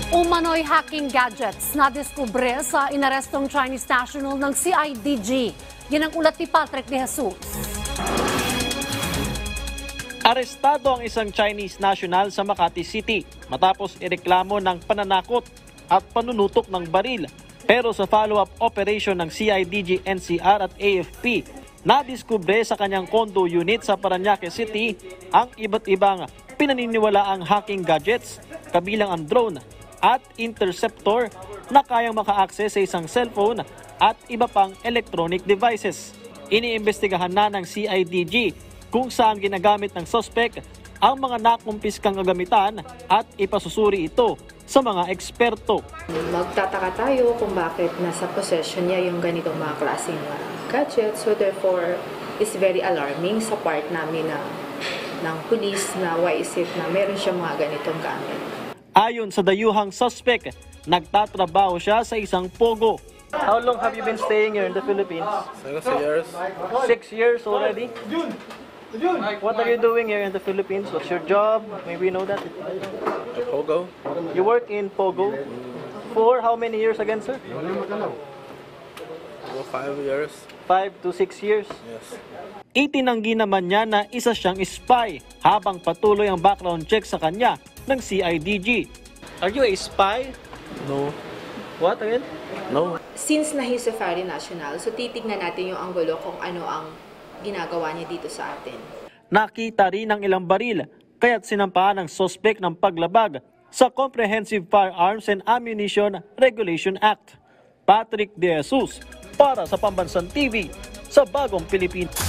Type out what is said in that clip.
Umano'y hacking gadgets na diskubre sa inarestong Chinese national ng CIDG. Yan ang ulat ni Patrick De Jesus. Arestado ang isang Chinese national sa Makati City matapos ireklamo ng pananakot at panunutok ng baril. Pero sa follow-up operation ng CIDG, NCR at AFP, nadiskubre sa kanyang condo unit sa Parañaque City ang iba't ibang pinaniniwalaang hacking gadgets, kabilang ang drone at interceptor na kayang maka-access sa isang cellphone at iba pang electronic devices. Iniimbestigahan na ng CIDG kung saan ginagamit ng suspect ang mga nakumpiskang kagamitan at ipasusuri ito sa mga eksperto. Magtataka tayo kung bakit nasa possession niya yung ganitong mga klaseng gadget. So therefore, it's very alarming sa part namin ng police na why is it na meron siya mga ganitong gamit. Ayon sa dayuhang suspect, nagtatrabaho siya sa isang pogo. How long have you been staying here in the Philippines? 6 years. 6 years already? What are you doing here in the Philippines? What's your job? Maybe you know that. A Pogo. You work in Pogo for how many years again, sir? 5 years. 5 to 6 years. Yes. Itinanggi naman niya na isa siyang spy habang patuloy ang background check sa kanya ng CIDG. Are you a spy? No. What again? No. Since na he's a foreign national, so titignan natin yung anggulo kung ano ang ginagawa niya dito sa atin. Nakita rin ang ilang baril, kaya't sinampahan ng suspect ng paglabag sa Comprehensive Firearms and Ammunition Regulation Act. Patrick De Jesus para sa Pambansang TV sa Bagong Pilipinas.